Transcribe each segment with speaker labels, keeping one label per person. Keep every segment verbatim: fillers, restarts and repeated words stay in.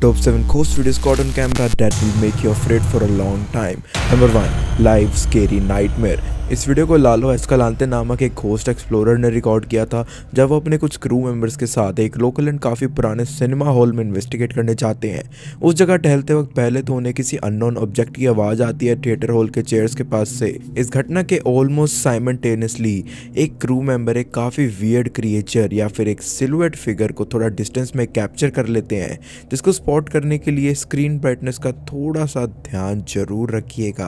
Speaker 1: Top seven ghost videos caught on camera that will make you afraid for a long time. Number one. Live scary nightmare. इस video को Lalo एस्कालांते नामक एक ghost explorer ने record किया था जब वो अपने कुछ क्रू मेंबर्स के साथ एक लोकल एंड काफ़ी पुराने सिनेमा हॉल में इन्वेस्टिगेट करने जाते हैं। उस जगह टहलते वक्त पहले तो उन्हें किसी अननोन ऑब्जेक्ट की आवाज़ आती है थिएटर हॉल के चेयर्स के पास से। इस घटना के ऑलमोस्ट साइमल्टेनियसली एक क्रू मेंबर एक काफ़ी वियर्ड क्रिएचर या फिर एक सिलुएट फिगर को थोड़ा डिस्टेंस में कैप्चर कर लेते हैं, जिसको स्पॉट करने के लिए स्क्रीन ब्राइटनेस का थोड़ा सा ध्यान जरूर रखिएगा।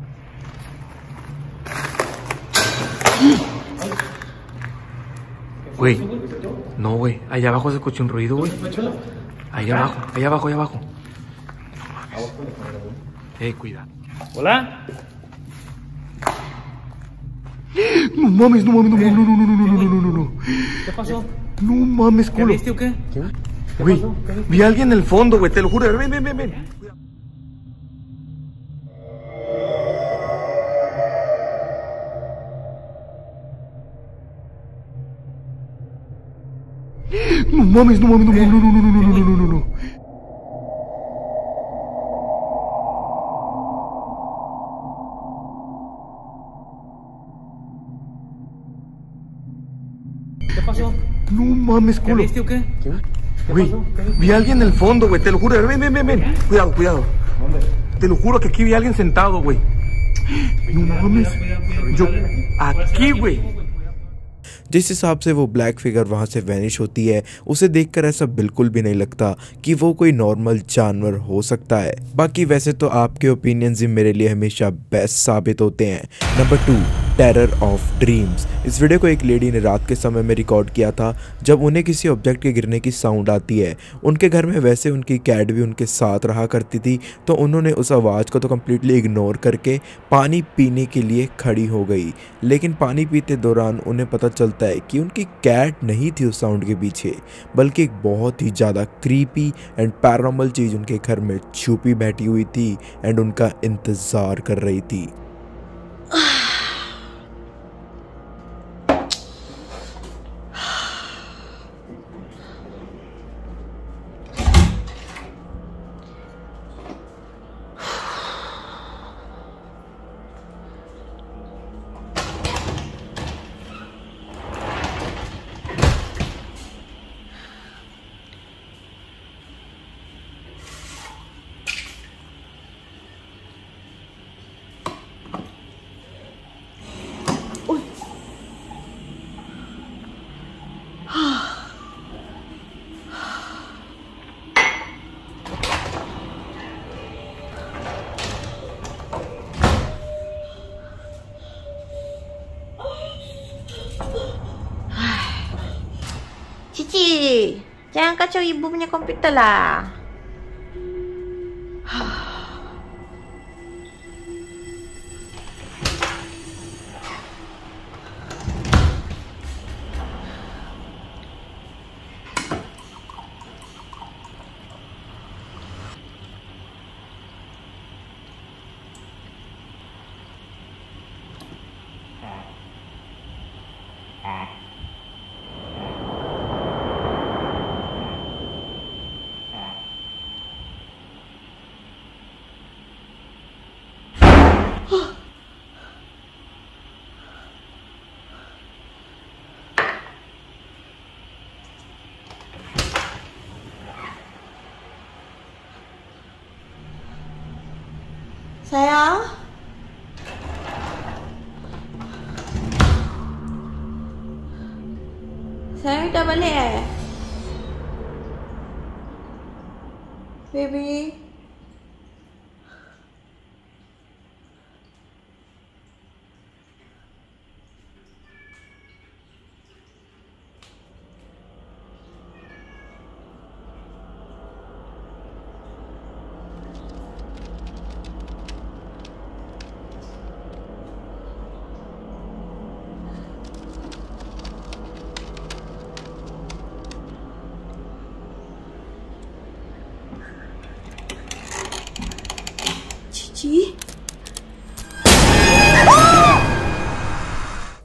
Speaker 2: Güey, no, güey, allá abajo se escucha un ruido, güey. Allá abajo, allá abajo, allá abajo. No mames. Eh, cuidado.
Speaker 3: Hola.
Speaker 2: No mames, no mames, no mames, no, no, no, no, no, no, no, no.
Speaker 3: ¿Qué pasó?
Speaker 2: No mames,
Speaker 3: ¿Qué
Speaker 2: culo.
Speaker 3: viste o qué?
Speaker 2: ¿Qué? Güey, vi a alguien en el fondo, güey, te lo juro. Ven, ven, ven, ven. No mames, no mames, no mames, no, no, no, no, no, no, no, no.
Speaker 3: ¿Qué pasó?
Speaker 2: No mames,
Speaker 3: ¿Qué
Speaker 2: culo.
Speaker 3: viste o qué?
Speaker 2: Güey, vi a alguien en el fondo, güey, te lo juro. Ven, ven, ven, ven. Cuidado, cuidado. Te lo juro que aquí vi a alguien sentado, güey. No mames. Yo, aquí, güey.
Speaker 1: जिस हिसाब से वो black figure वहाँ से vanish होती है उसे देखकर ऐसा बिल्कुल भी नहीं लगता कि वो कोई नॉर्मल जानवर हो सकता है। बाकी वैसे तो आपके ओपिनियंस ही मेरे लिए हमेशा बेस्ट साबित होते हैं। Number two, terror of dreams. इस वीडियो को एक लेडी ने रात के समय में रिकॉर्ड किया था जब उन्हें किसी ऑब्जेक्ट के गिरने की साउंड आती है। उनके घर में वैसे उनकी कैट भी उनके साथ रहा करती थी, तो उन्होंने उस आवाज़ को तो कम्प्लीटली इग्नोर करके पानी पीने के लिए खड़ी हो गई। लेकिन पानी पीते दौरान उन्हें पता चलता है कि उनकी कैट नहीं थी उस साउंड के पीछे, बल्कि एक बहुत ही ज़्यादा क्रीपी एंड पैरानॉर्मल चीज़ उनके घर में छुपी बैठी हुई थी एंड उनका इंतज़ार कर रही थी।
Speaker 4: Cici, jangan kacau ibu punya komputer lah. Sayang, sayang dah balik eh, baby.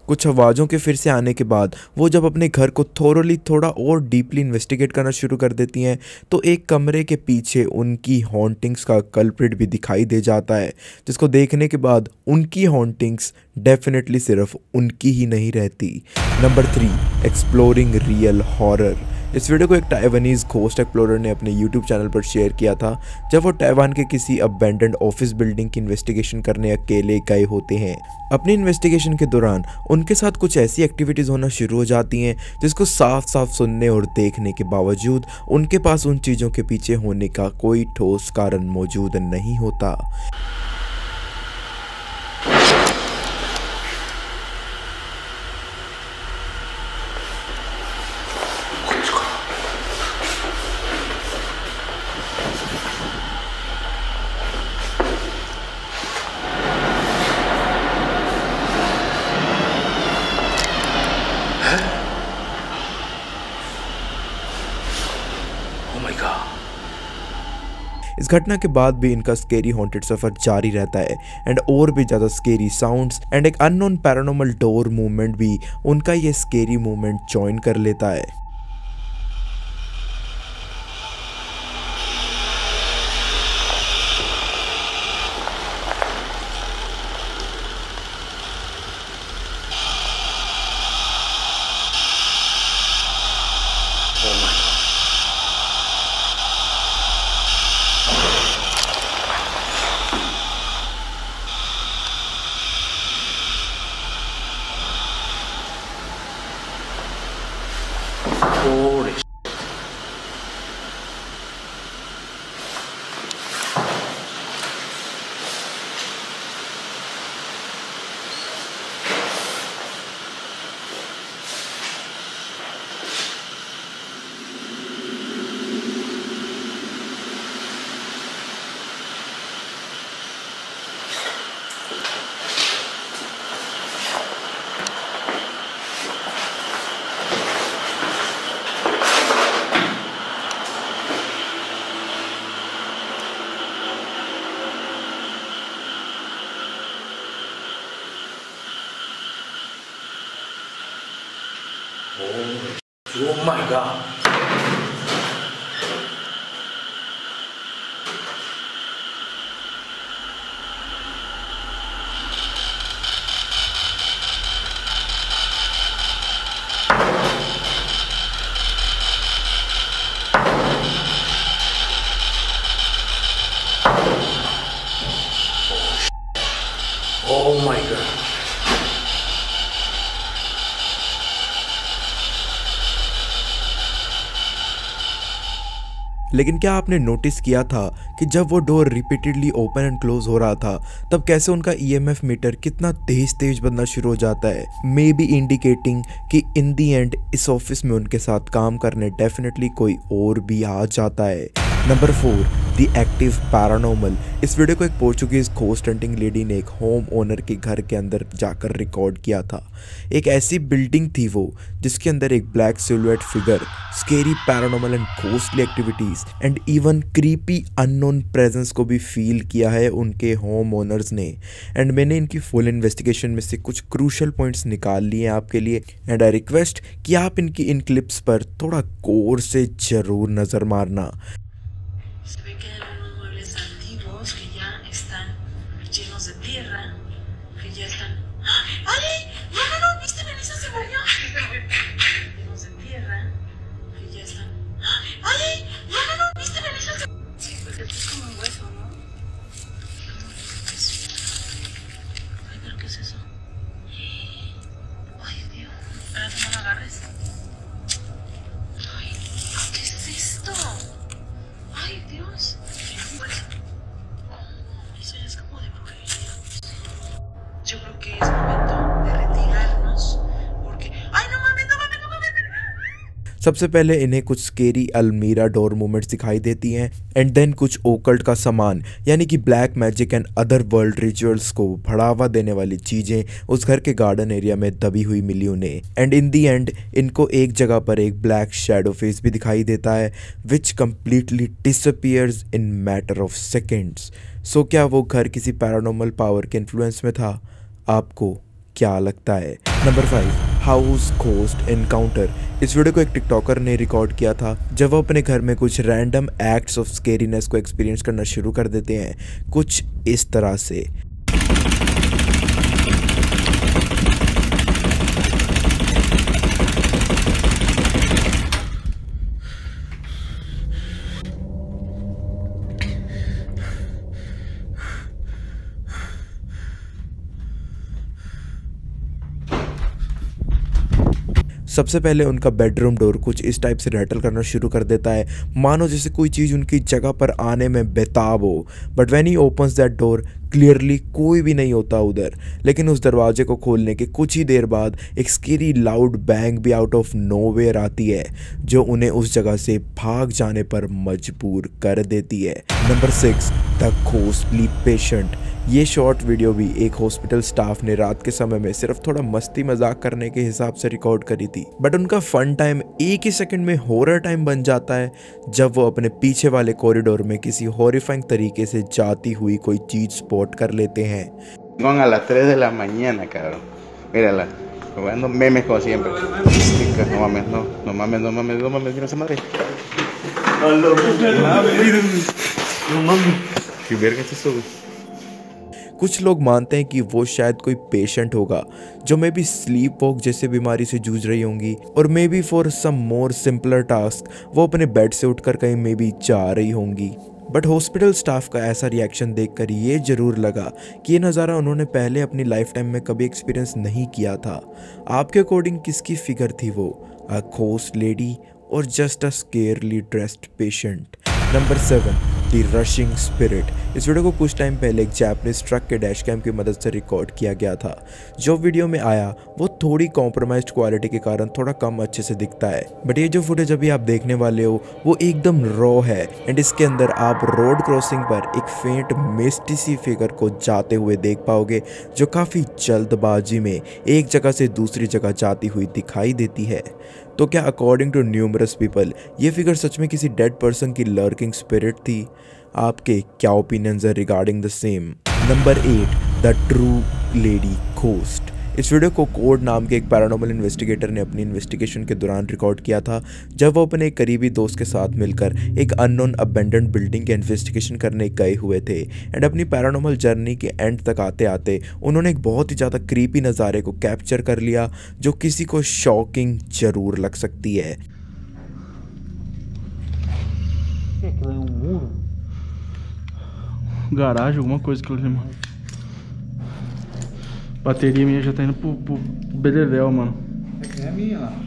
Speaker 1: कुछ आवाज़ों के फिर से आने के बाद वो जब अपने घर को थोरली थोड़ा और डीपली इन्वेस्टिगेट करना शुरू कर देती हैं तो एक कमरे के पीछे उनकी हॉन्टिंग्स का कल्प्रिट भी दिखाई दे जाता है, जिसको देखने के बाद उनकी हॉन्टिंग्स डेफिनेटली सिर्फ उनकी ही नहीं रहती। Number three, exploring real horror. इस वीडियो को एक ताइवानीज घोस्ट एक्सप्लोरर ने अपने यूट्यूब चैनल पर शेयर किया था जब वो ताइवान के किसी अबैंडन्ड ऑफिस बिल्डिंग की इन्वेस्टिगेशन करने अकेले गए होते हैं। अपनी इन्वेस्टिगेशन के दौरान उनके साथ कुछ ऐसी एक्टिविटीज़ होना शुरू हो जाती हैं जिसको साफ साफ सुनने और देखने के बावजूद उनके पास उन चीज़ों के पीछे होने का कोई ठोस कारण मौजूद नहीं होता। इस घटना के बाद भी इनका स्केरी हॉन्टेड सफर जारी रहता है एंड और भी ज़्यादा स्केरी साउंड्स एंड एक अननोन पैरानॉर्मल डोर मूवमेंट भी उनका ये स्केरी मूवमेंट जॉइन कर लेता है।
Speaker 2: Holy shit. Oh my god. Oh my god.
Speaker 1: लेकिन क्या आपने नोटिस किया था कि जब वो door repeatedly open and close हो रहा था तब कैसे उनका ईएमएफ मीटर कितना तेज तेज बनना शुरू हो जाता है, मे बी इंडिकेटिंग कि इन दी एंड इस ऑफिस में उनके साथ काम करने डेफिनेटली कोई और भी आ जाता है। Number four, the active paranormal. इस वीडियो को एक पोर्चुगीज घोस्ट हंटिंग लेडी ने एक होम ओनर के घर के अंदर जाकर रिकॉर्ड किया था। एक ऐसी बिल्डिंग थी वो जिसके अंदर एक black silhouette figure, scary paranormal and ghostly activities and even creepy unknown presence को भी फील किया है उनके होम ओनर्स ने। एंड मैंने इनकी फुल इन्वेस्टिगेशन में से कुछ क्रूशल पॉइंट्स निकाल लिए हैं आपके लिए एंड आई रिक्वेस्ट कि आप इनकी इन क्लिप्स पर थोड़ा गौर से जरूर नजर मारना।
Speaker 5: Se ve que hay unos muebles antiguos que ya están llenos de tierra, que ya están... ¡Ay! ¡No, no, no! ¿Viste? Melissa se movió. Llenos de tierra, que ya están... ¡Ay! ¡No, no, no! ¿Viste? Melissa se... Sí, porque esto es como un hueso, ¿no? Ay, ¿pero qué es eso? Ay, Dios. Espérate, no lo agarres. Ay, ¿qué es esto? Ay, Dios. Oh, eso ya es como de brujería. Yo creo que es momento de retirarnos porque... ¡Ay, no mames, no mames, no mames!
Speaker 1: सबसे पहले इन्हें कुछ scary अलमीरा door movements दिखाई देती हैं and then कुछ occult का सामान यानी कि black magic and other world rituals को बढ़ावा देने वाली चीज़ें उस घर के गार्डन एरिया में दबी हुई मिली उन्हें। एंड इन दी एंड इनको एक जगह पर एक ब्लैक शैडो फेस भी दिखाई देता है which completely disappears in matter of seconds. So क्या वो घर किसी पैरानॉर्मल पावर के इन्फ्लुएंस में था? आपको क्या लगता है। Number five, house ghost encounter. इस वीडियो को एक टिकटॉकर ने रिकॉर्ड किया था जब वो अपने घर में कुछ रैंडम एक्ट्स ऑफ स्केरीनेस को एक्सपीरियंस करना शुरू कर देते हैं, कुछ इस तरह से। सबसे पहले उनका बेडरूम डोर कुछ इस टाइप से रैटल करना शुरू कर देता है, मानो जैसे कोई चीज़ उनकी जगह पर आने में बेताब हो। But when he opens that door, clearly कोई भी नहीं होता उधर। लेकिन उस दरवाजे को खोलने के कुछ ही देर बाद एक स्केरी लाउड बैंग भी आउट ऑफ नोवेयर आती है, जो उन्हें उस जगह से भाग जाने पर मजबूर कर देती है। Number six, the ghostly patient. ये शॉर्ट वीडियो भी एक हॉस्पिटल स्टाफ ने रात के समय में सिर्फ थोड़ा मस्ती मजाक करने के हिसाब से रिकॉर्ड करी थी, बट उनका फन टाइम एक ही सेकंड में हॉरर टाइम बन जाता है जब वो अपने पीछे वाले कॉरिडोर में किसी हॉरिफाइंग तरीके से जाती हुई कोई चीज स्पॉट कर लेते हैं।
Speaker 6: A las tres de la mañana, cabrón. Mírala, jugando memes como siempre. No mames, no, no mames, no mames, no mames, mira esa madre. No mames. ¿Qué verga es eso, güey?
Speaker 1: कुछ लोग मानते हैं कि वो शायद कोई patient होगा जो मे बी स्लीप वॉक जैसे बीमारी से जूझ रही होंगी, और maybe for some more simpler task वो अपने बेड से उठकर कहीं मे बी जा रही होंगी। बट हॉस्पिटल स्टाफ का ऐसा रिएक्शन देखकर ये जरूर लगा कि ये नज़ारा उन्होंने पहले अपनी लाइफ टाइम में कभी एक्सपीरियंस नहीं किया था। आपके अकॉर्डिंग किसकी फिगर थी वो, अ घोस्ट लेडी और just a scarcely dressed patient? Number seven, the rushing spirit. इस वीडियो को कुछ टाइम पहले एक जापानीज ट्रक के डैश कैम की मदद से रिकॉर्ड किया गया था। जो वीडियो में आया वो थोड़ी कॉम्प्रोमाइज्ड क्वालिटी के कारण थोड़ा कम अच्छे से दिखता है, बट ये जो फुटेज अभी आप देखने वाले हो वो एकदम रॉ है। एंड इसके अंदर आप रोड क्रॉसिंग पर एक फेंट मिस्टी सी फिगर को जाते हुए देख पाओगे, जो काफ़ी जल्दबाजी में एक जगह से दूसरी जगह जाती हुई दिखाई देती है। तो क्या अकॉर्डिंग टू न्यूमरस पीपल ये फिगर सच में किसी डेड पर्सन की लर्किंग स्पिरिट थी? आपके क्या ओपिनियंस है regarding the same? Number eight, the true lady ghost. इस वीडियो को कोड नाम के एक पैरानॉर्मल इन्वेस्टिगेटर ने अपनी इन्वेस्टिगेशन के दौरान रिकॉर्ड किया था, जब वो अपने एक करीबी दोस्त के साथ मिलकर एक अननोन अबेंडेंड बिल्डिंग के इन्वेस्टिगेशन करने गए हुए थे। एंड अपनी पैरानॉर्मल जर्नी के एंड तक आते आते उन्होंने एक बहुत ही ज़्यादा क्रीपी नज़ारे को कैप्चर कर लिया, जो किसी को शॉकिंग जरूर लग सकती है।
Speaker 7: Garagem, alguma coisa que eu lembro. Bateria minha já tá indo pro, pro, pro beleléu, mano.
Speaker 3: É que é a minha lá.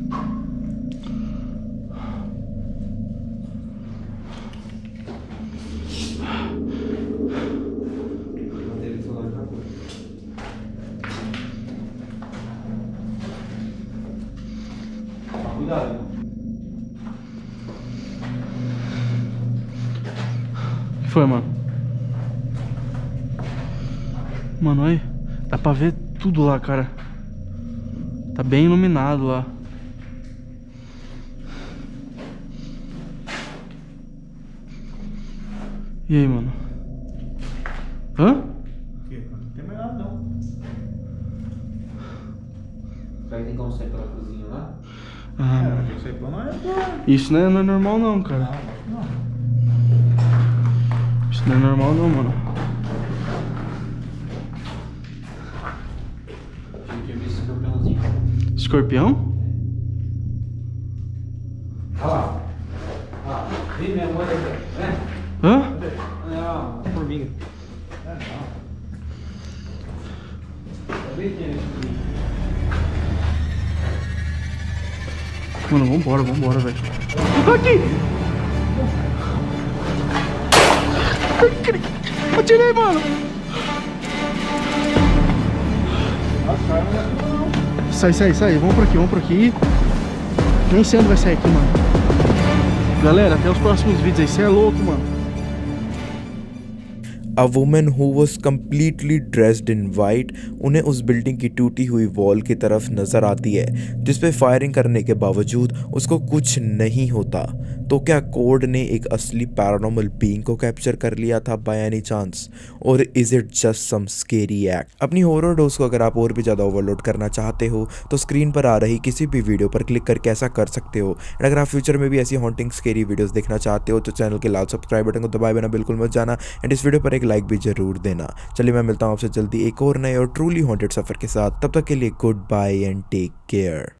Speaker 3: Bateria do celular já foi. Cuidado.
Speaker 7: O que foi, mano? Mano, olha. Dá pra ver tudo lá, cara. Tá bem iluminado lá. E aí, mano? Hã?
Speaker 3: O quê? Não tem mais nada, não. Será que tem como sair pela cozinha lá?
Speaker 7: Ah,
Speaker 3: É, tem que sair pela não é
Speaker 7: isso não é, não é normal não, cara.
Speaker 3: Não, não.
Speaker 7: Isso não é normal não, mano. Escorpião?
Speaker 3: Olha lá. Ah, vi minha mãe aqui, né?
Speaker 7: Hã?
Speaker 3: É uma formiga. É, não. Eu vi que é isso.
Speaker 7: Mano, vambora, vambora, velho. Aqui! Atirei, mano! Sai, sai, sai, vamos por aqui, vamos por aqui. Nem sei onde vai sair aqui, mano. Galera, até os próximos vídeos aí, você é louco, mano.
Speaker 1: A woman who was completely dressed in white उन्हें उस building की टूटी हुई wall की तरफ नजर आती है, जिसपे फायरिंग करने के बावजूद उसको कुछ नहीं होता। तो क्या कोड ने एक असली पैरानॉर्मल बीइंग को कैप्चर कर लिया था बाय एनी चांस, और is it just some scary act? अपनी हॉरर डोज को अगर आप और भी ज़्यादा ओवरलोड करना चाहते हो तो स्क्रीन पर आ रही किसी भी वीडियो पर क्लिक करके ऐसा कर सकते हो। एंड अगर आप फ्यूचर में भी ऐसी हॉन्टिंग स्केरी वीडियोस देखना चाहते हो तो चैनल के लाल सब्सक्राइब बटन को दबाए बिना बिल्कुल मत जाना, एंड इस वीडियो पर एक लाइक भी जरूर देना। चलिए मैं मिलता हूँ आपसे जल्दी एक और नए और ट्रूली हॉन्टेड सफर के साथ, तब तक के लिए goodbye and take care.